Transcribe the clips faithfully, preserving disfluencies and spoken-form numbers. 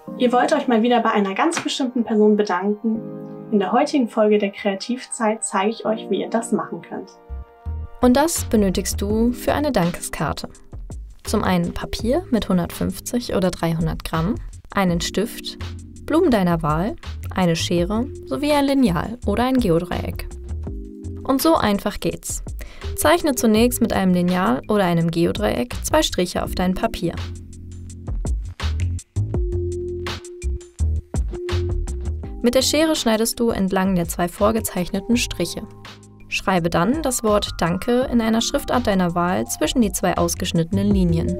Ihr wollt euch mal wieder bei einer ganz bestimmten Person bedanken. In der heutigen Folge der Kreativzeit zeige ich euch, wie ihr das machen könnt. Und das benötigst du für eine Dankeskarte. Zum einen Papier mit hundertfünfzig oder dreihundert Gramm, einen Stift, Blumen deiner Wahl, eine Schere sowie ein Lineal oder ein Geodreieck. Und so einfach geht's. Zeichne zunächst mit einem Lineal oder einem Geodreieck zwei Striche auf dein Papier. Mit der Schere schneidest du entlang der zwei vorgezeichneten Striche. Schreibe dann das Wort Danke in einer Schriftart deiner Wahl zwischen die zwei ausgeschnittenen Linien.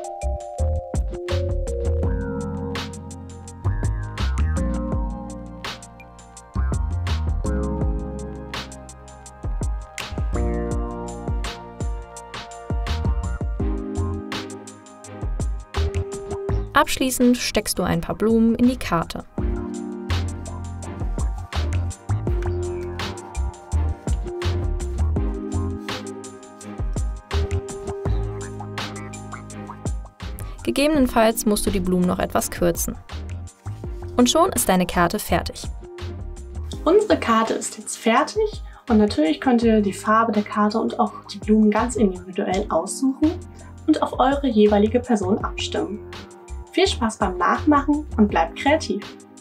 Abschließend steckst du ein paar Blumen in die Karte. Gegebenenfalls musst du die Blumen noch etwas kürzen. Und schon ist deine Karte fertig. Unsere Karte ist jetzt fertig und natürlich könnt ihr die Farbe der Karte und auch die Blumen ganz individuell aussuchen und auf eure jeweilige Person abstimmen. Viel Spaß beim Nachmachen und bleibt kreativ!